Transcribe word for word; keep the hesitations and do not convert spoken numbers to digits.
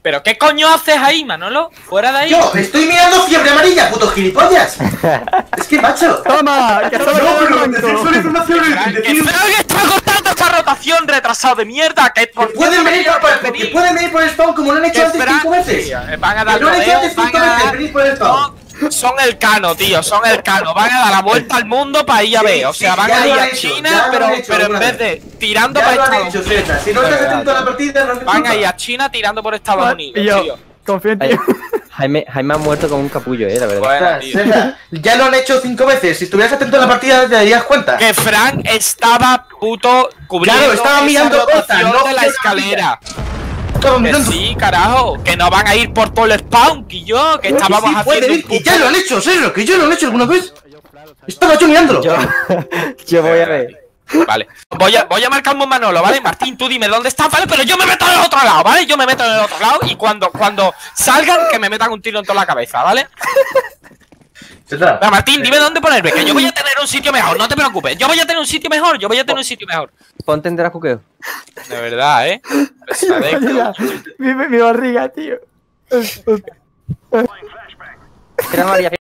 ¿Pero qué coño haces ahí, Manolo? ¿Fuera de ahí? Yo estoy mirando fiebre amarilla, puto gilipollas. Es que, macho. ¡Toma! ¡Que solo No, pero blanco! decir solo información. ¡Que Frank está cortando esta rotación, retrasado de mierda! ¡Que por pueden venir por, que pueden venir por el spawn como lo han hecho antes cinco veces. Van a dar Que lo han hecho antes van cinco a veces, dar... venid por el spawn. No, son el Cano, tío, son el Cano. Van a dar la vuelta al mundo para ir a ver. O sea, sí, van ya a lo ir han a hecho, China, ya lo pero, han hecho pero en alguna vez vez. de tirando Ya para lo han Estados hecho, Unidos. César. Si no estás atento a la partida, no es Van culpa. a ir a China tirando por Estados Unidos, Y yo, tío. confío en ti. Ay, Jaime, Jaime ha muerto con un capullo, eh, la verdad. Bueno, tío. César, ya lo han hecho cinco veces. Si estuvieras atento a la partida, te darías cuenta. Que Frank estaba puto cubriendo Claro, estaba esa mirando rotación cosas, no de la yo- escalera. Estaba Que mirando. sí, carajo, que no van a ir por todo el spawn, que yo, que Que estábamos sí, puede haciendo ir, un que puto- ya lo han hecho, César, que ya lo han hecho alguna vez. Estaba yo mirándolo. Yo, yo voy a ver. Vale, voy a, voy a marcar un Manolo, ¿vale? Martín, tú dime dónde estás, ¿vale? Pero yo me meto en el otro lado, ¿vale? Yo me meto en el otro lado y cuando, cuando salgan, que me metan un tiro en toda la cabeza, ¿vale? César, Venga, Martín, dime dónde ponerme, que yo voy a tener un sitio mejor, no te preocupes. Yo voy a tener un sitio mejor, yo voy a tener un sitio mejor. Ponte en Dracuqueo. De verdad, ¿eh? Pesadez. Vaya, mi, mi barriga, tío. Era María.